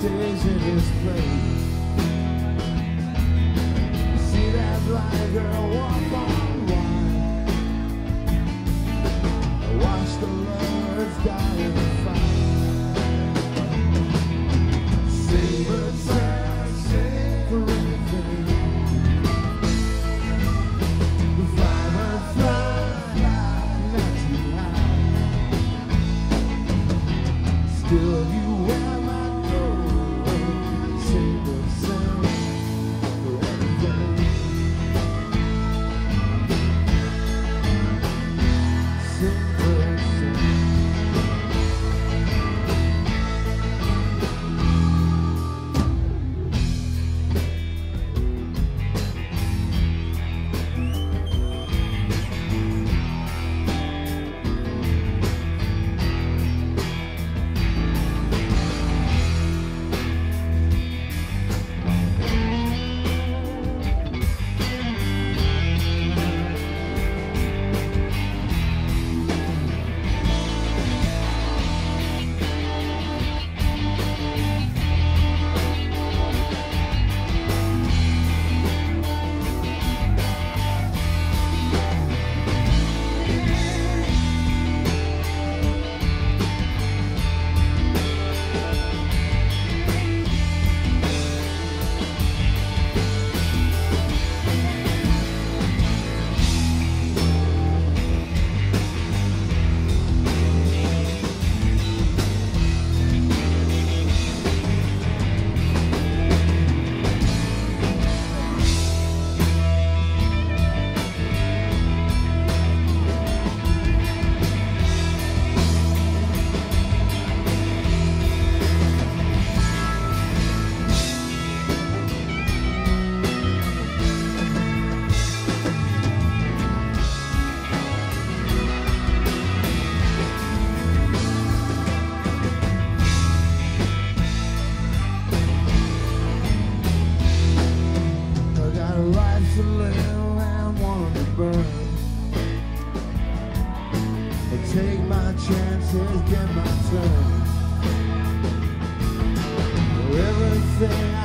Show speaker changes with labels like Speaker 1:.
Speaker 1: stays in his place. See that blind girl walk on wide. Watch the lovers die in the fire. Sing birds and sing for anything. Fly, bird, fly, not too high. Still you wear my clothes. Sing birds sing for anything. Sing birds sing. Take my chances, get my turn. Everything